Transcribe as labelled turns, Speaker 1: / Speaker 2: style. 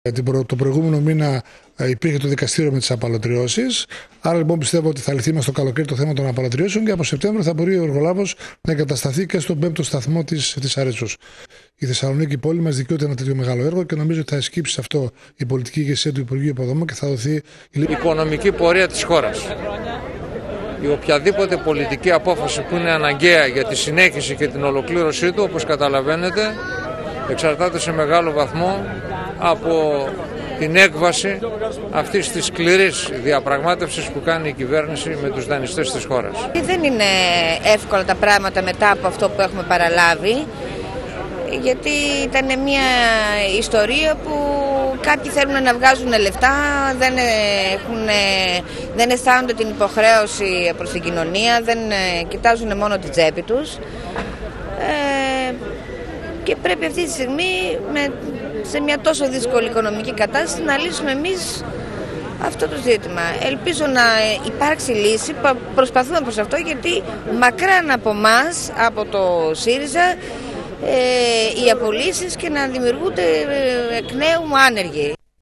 Speaker 1: Το προηγούμενο μήνα υπήρχε το δικαστήριο με τις απαλωτριώσεις. Άρα λοιπόν πιστεύω ότι θα λυθεί μες στο καλοκαίρι το θέμα των απαλωτριώσεων και από Σεπτέμβριο θα μπορεί ο εργολάβος να εγκατασταθεί και στον 5ο σταθμό της Αρέσσος. Η Θεσσαλονίκη πόλη μας δικαιούται ένα τέτοιο μεγάλο έργο και νομίζω ότι θα εσκύψει σε αυτό η πολιτική ηγεσία του Υπουργείου Υποδομών και θα δοθεί
Speaker 2: η οικονομική πορεία της χώρας. Η οποιαδήποτε πολιτική απόφαση που είναι αναγκαία για τη συνέχιση και την ολοκλήρωσή του, όπως καταλαβαίνετε, εξαρτάται σε μεγάλο βαθμό από την έκβαση αυτής της σκληρής διαπραγμάτευσης που κάνει η κυβέρνηση με τους δανειστές της χώρας.
Speaker 3: Δεν είναι εύκολα τα πράγματα μετά από αυτό που έχουμε παραλάβει, γιατί ήταν μια ιστορία που κάποιοι θέλουν να βγάζουν λεφτά, δεν αισθάνονται την υποχρέωση προς την κοινωνία, δεν κοιτάζουν μόνο την τσέπη τους. Και πρέπει αυτή τη στιγμή, σε μια τόσο δύσκολη οικονομική κατάσταση, να λύσουμε εμείς αυτό το ζήτημα. Ελπίζω να υπάρξει λύση, προσπαθούμε προς αυτό, γιατί μακράν από εμάς, από το ΣΥΡΙΖΑ, οι απολύσεις και να δημιουργούνται εκ νέου άνεργοι.